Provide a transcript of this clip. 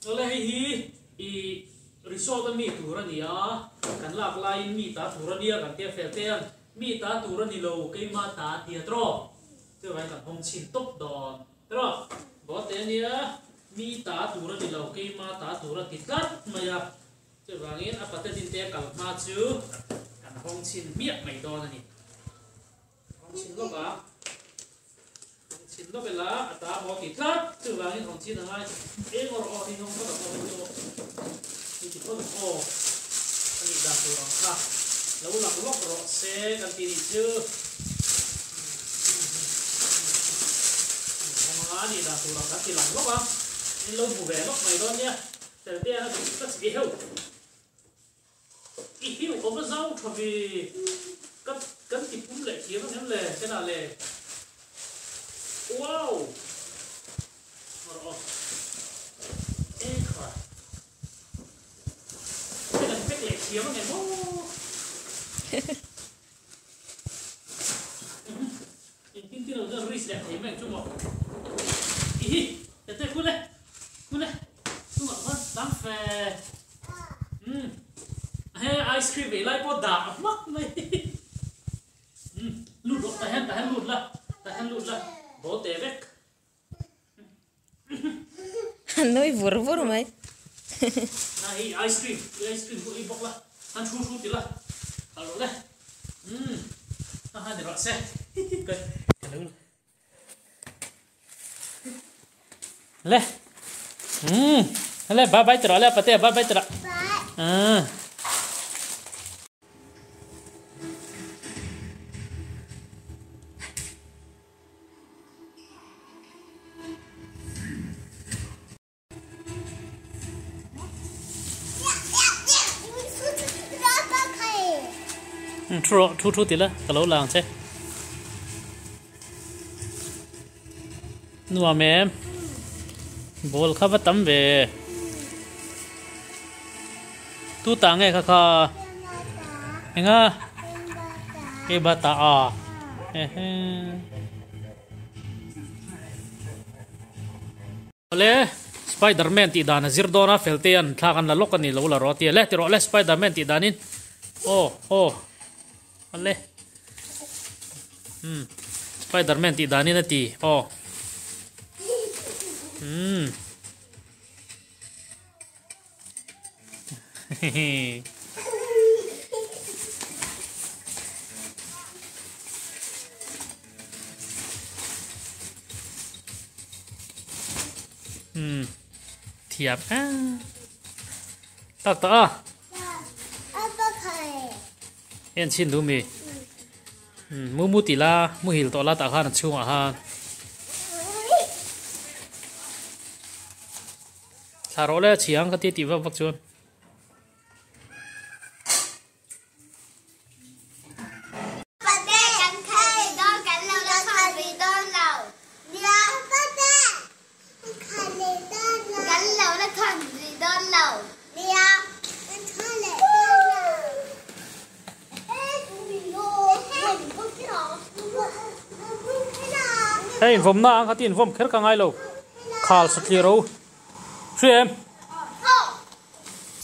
Oleh hi resort mi turania kan lak lain mi ta turania kan tia feltean mi ta turani lo ke ma ta tia tro tu vai kan hong chin top don tro bo te nia mi ta turani lo ke ma ta turati kat maya tu wangin apa te tin te kal ma chu kan hong chin miak mai don ani hong chin lo ka chin lo bela ata mo ti kat tu wangin hong chin ngai e ngor o hi hong ko da koนี่ติดต้นโอ้อันนี้ดาวตัวค่ะแล้วหลังล็อกรอเซกันทีนี้ชื่อมานี่ดาวตัวกันทีหลังล็อกอ่ะนี่เราบุกแหวนล็อกใหม่ตอนเนี้ยแต่เดี๋ยวก็จะเหี้ยวอีเหี้ยวเขาไม่เจ้าทวีกันติดปุ่มเหล็กเหี้ยวนั่นเลยแค่นั้นเลยว้าวเอ๊ะค่ะเดี๋ยวมันไงโอ้จริงๆเราจะรีสเซ็ตให้แม่งจุ๊บบอกอีเดี๋ยวคุณเลยจุ๊บบอกว่าตั้งแฟให้ไอศครีมไปไล่พอด่ามากเลยลุดออกแต่หันลุดละโบเตะเวกน้อยวัวไหม nah ini ice cream bu ibok lah han chu ti lah kalau deh dia rasa kan leh leh bye bye terus leh apa teh bye bye terus thu tí là cả lâu làng chứ nua mẹ bol khắp tắm về tu tang nghe kha nghe nga cái bà ta le Spiderman ti dana zirdona feltean thakan la lokani lo la roti le ti ro le Spiderman ti danin oh Oleh, Spiderman ti dani na ti, tiap tak Em xin đúng mi, mu tì la, mu hiểu tỏ la tạ khan chung à ha, thà rồi là chiang cái tiết vào vắt chuan, hey, inform na ang katin inform kher ka ngai lo, khal sat li ro, em